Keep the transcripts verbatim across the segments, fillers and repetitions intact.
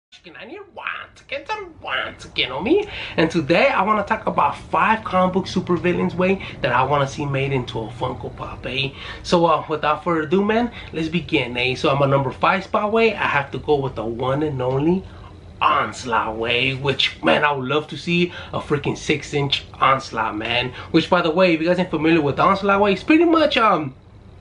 And you're once again, once again on me. And today I want to talk about five comic book supervillains way that I want to see made into a Funko Pop, eh? So uh, without further ado, man, let's begin, eh? So I'm a number five spot way. I have to go with the one and only Onslaught way, which, man, I would love to see a freaking six inch Onslaught, man. Which, by the way, if you guys ain't familiar with Onslaught way, it's pretty much um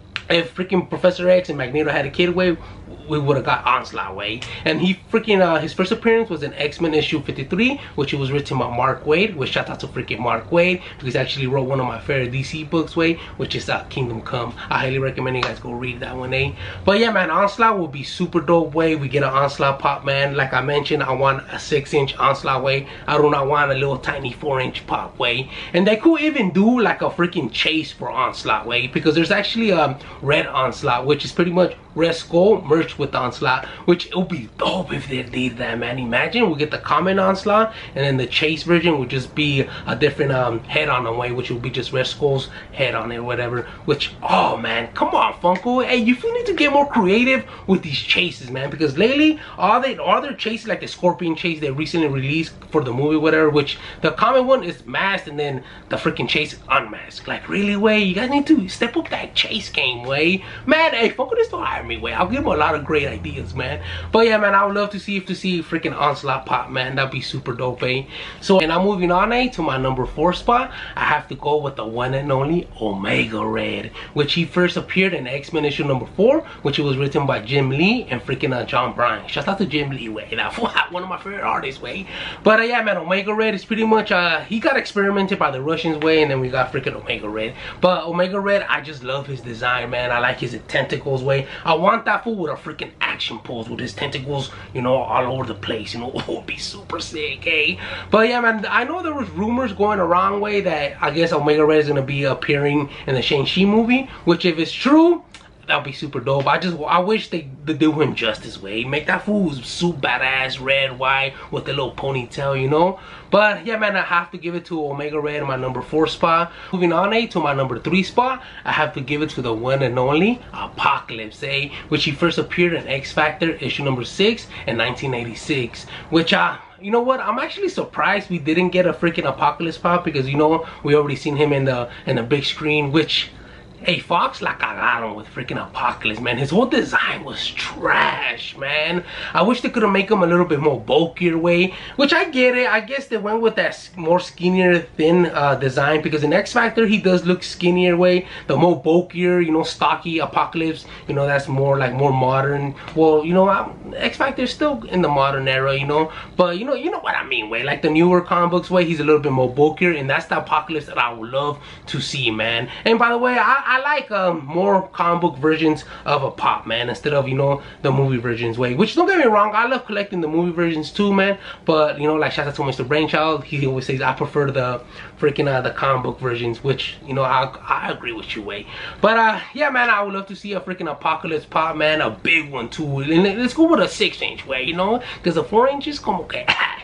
if freaking Professor X and Magneto had a kid way, we would have got Onslaught way. And he freaking uh his first appearance was in X-Men issue fifty-three, which was written by Mark Waid, which shout out to freaking Mark Waid, because he actually wrote one of my favorite D C books way, which is uh, Kingdom Come. I highly recommend you guys go read that one, eh? But yeah, man, Onslaught will be super dope way. We get an Onslaught pop, man. Like I mentioned, I want a six inch Onslaught way. I do not want a little tiny four inch pop way. And they could even do like a freaking chase for Onslaught way, because there's actually a um, red Onslaught, which is pretty much Red Skull merged with Onslaught, which it would be dope if they did that, man. Imagine we get the common Onslaught and then the chase version would just be a different um head on the way, which would be just Red Skull's head on it or whatever. Which, oh man, come on Funko, hey, you need to get more creative with these chases, man, because lately all they all their chases, like the Scorpion chase they recently released for the movie whatever, which the common one is masked and then the freaking chase is unmasked. Like, really, way, you guys need to step up that chase game, way, man. Hey, Funko, this don't hire me, way. I'll give them a lot of great ideas, man. But yeah, man, I would love to see if to see freaking Onslaught pop, man. That'd be super dope, eh? So, and I'm moving on, eh, to my number four spot. I have to go with the one and only Omega Red, which he first appeared in X-Men issue number four, which it was written by Jim Lee and freaking uh, John Bryan. Shout out to Jim Lee, way. That's one of my favorite artists, way. But uh, yeah, man, Omega Red is pretty much uh he got experimented by the Russians, way, and then we got freaking Omega Red. But Omega Red, I just love his design, man. I like his tentacles, way. I want that fool with a freaking action pose with his tentacles, you know, all over the place, you know. It would be super sick, eh? But yeah, man, I know there was rumors going around, way, that I guess Omega Red is gonna be appearing in the Shang-Chi movie, which if it's true, that'll be super dope. I just, I wish they, they do him justice, way. Make that fool super badass, red, white, with the little ponytail, you know. But yeah, man, I have to give it to Omega Red in my number four spot. Moving on, eh, to my number three spot, I have to give it to the one and only Apocalypse, eh, which he first appeared in X Factor issue number six in nineteen eighty-six. Which uh you know what, I'm actually surprised we didn't get a freaking Apocalypse pop, because you know we already seen him in the in the big screen. Which, hey, Fox la cagaron with freaking Apocalypse, man. His whole design was trash, man. I wish they could have made him a little bit more bulkier, way. Which I get it. I guess they went with that more skinnier, thin uh, design, because in X Factor he does look skinnier, way. The more bulkier, you know, stocky Apocalypse, you know, that's more like more modern. Well, you know, I'm, X Factor is still in the modern era, you know. But you know, you know what I mean, way. Like the newer comic books, way, he's a little bit more bulkier, and that's the Apocalypse that I would love to see, man. And by the way, I I like um, more comic book versions of a pop, man, instead of, you know, the movie versions, way. Which, don't get me wrong, I love collecting the movie versions too, man. But, you know, like shout out to Mister Brainchild, he always says I prefer the freaking uh, the comic book versions, which, you know, I, I agree with you, way. But uh, yeah, man, I would love to see a freaking Apocalypse pop, man, a big one too. And let's go with a six inch, way, you know, because the four inches, come okay.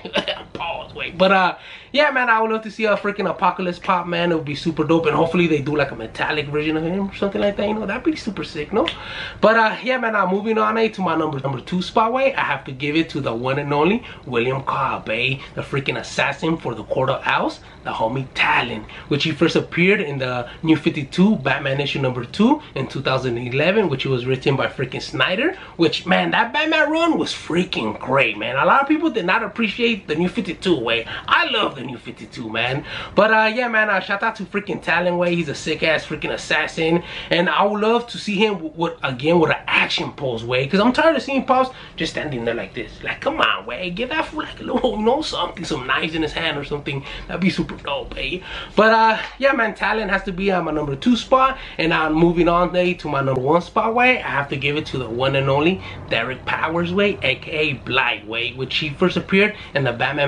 Pause, wait. But uh yeah, man, I would love to see a freaking Apocalypse pop, man. It would be super dope, and hopefully they do like a metallic version of him or something like that, you know. That'd be super sick, no? But uh yeah, man, I'm moving on, eh, to my number number two spot, way. I have to give it to the one and only William Cobb, eh, the freaking assassin for the Court of Owls, the homie Talon, which he first appeared in the New fifty-two Batman issue number two in two thousand eleven, which was written by freaking Snyder. Which, man, that Batman run was freaking great, man. A lot of people did not appreciate the New fifty-two, way. I love the New fifty-two, man. But uh yeah, man, uh, shout out to freaking Talon, way. He's a sick ass freaking assassin, and I would love to see him with, again, with an action pose, way, because I'm tired of seeing Pops just standing there like this. Like, come on, way, give that fool like a little, you know, something, some knives in his hand or something. That'd be super dope, eh? But uh yeah, man, Talon has to be on my number two spot, and I'm moving on, eh, to my number one spot, way. I have to give it to the one and only Derek Powers, way, aka Blight, way, which he first appeared in the Batman Beyond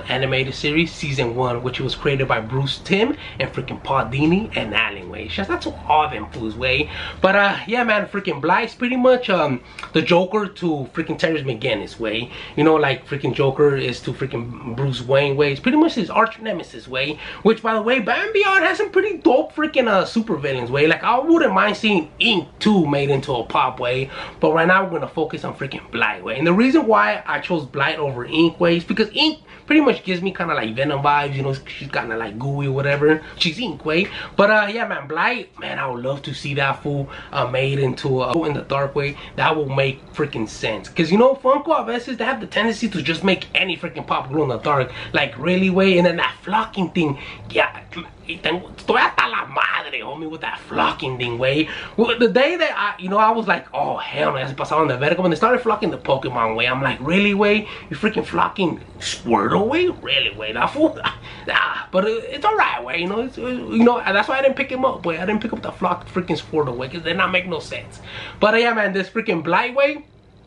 animated series season one, which was created by Bruce Timm and freaking Paul Dini and Alan Way. Shouts out to all them fools way. But uh yeah man, freaking Blight's pretty much um the Joker to freaking Terrence McGinnis way. You know, like freaking Joker is to freaking Bruce Wayne way. It's pretty much his arch nemesis way. Which by the way, Batman Beyond has some pretty dope freaking uh super villains way. Like I wouldn't mind seeing Ink two made into a pop way. But right now we're gonna focus on freaking Blight way. And the reason why I chose Blight over Ink way is because Ink pretty much gives me kind of like Venom vibes. You know, she's kind of like gooey or whatever. She's Ink way. But uh yeah man, Blight, man, I would love to see that fool uh, made into a in the dark way. That will make freaking sense. Because you know, Funko a veces they have the tendency to just make any freaking pop glow in the dark. Like really way. And then that flocking thing, yeah. Estoy hasta la madre, homie, with that flocking thing, way. Well, the day that I, you know, I was like, oh, hell no, se pasaron de verga. When they started flocking the Pokemon, way, I'm like, really, way? You freaking flocking Squirtle, way? Really, way? That fool? Nah, but it, it's alright, way, you know, it's, you know, that's why I didn't pick him up, way. I didn't pick up the flock freaking Squirtle, way, because they not make no sense. But uh, yeah, man, this freaking Blight, way,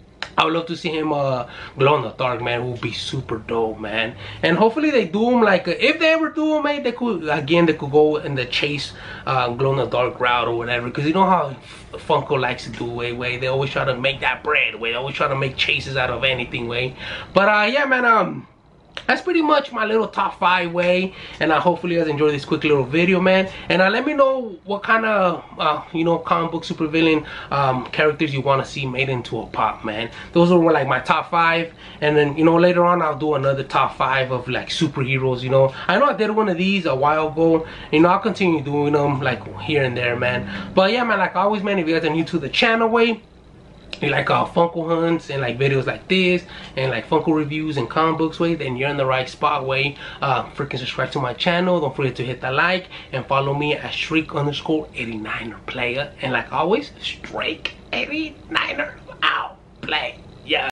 I would love to see him uh, glow in the dark, man. It would be super dope, man. And hopefully they do him like, uh, if they ever do him, man, they could, again, they could go in the chase uh, glow in the dark route or whatever. Because you know how Funko likes to do, way, way. They always try to make that bread, way. They always try to make chases out of anything, way. But uh, yeah, man, um... that's pretty much my little top five way, and I uh, hopefully you guys enjoy this quick little video, man. And uh, let me know what kind of uh, you know, comic book supervillain um, characters you want to see made into a pop, man. Those were like my top five, and then you know later on I'll do another top five of like superheroes. You know, I know I did one of these a while ago. You know, I'll continue doing them like here and there, man. But yeah, man, like always, man, if you guys are new to the channel, way, you like uh, Funko hunts and like videos like this and like Funko reviews and comic books, way, then you're in the right spot, way. Uh, freaking subscribe to my channel. Don't forget to hit that like and follow me at Shriek underscore eighty-niner player. And like always, Strake eighty-niner out play. Yeah.